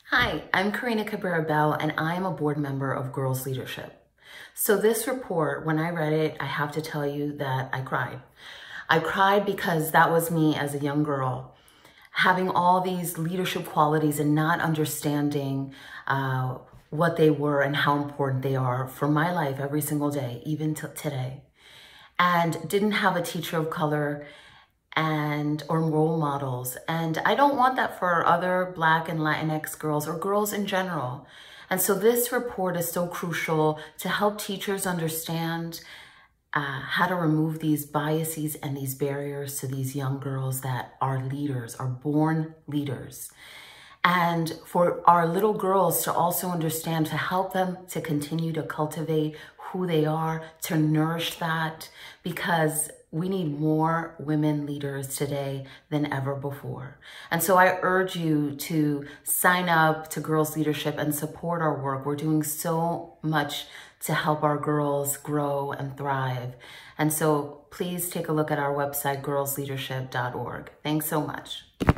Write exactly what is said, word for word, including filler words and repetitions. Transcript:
Hi, I'm Karina Cabrera-Bell, and I'm a board member of Girls Leadership. So this report, when I read it, I have to tell you that I cried. I cried because that was me as a young girl, having all these leadership qualities and not understanding uh, what they were and how important they are for my life every single day, even till today. And didn't have a teacher of color and or role models. And I don't want that for other Black and Latinx girls or girls in general. And so this report is so crucial to help teachers understand uh, how to remove these biases and these barriers to these young girls that are leaders, are born leaders. And for our little girls to also understand, to help them to continue to cultivate who they are, to nourish that, because we need more women leaders today than ever before. And so I urge you to sign up to Girls Leadership and support our work. We're doing so much to help our girls grow and thrive. And so please take a look at our website, girls leadership dot org. Thanks so much.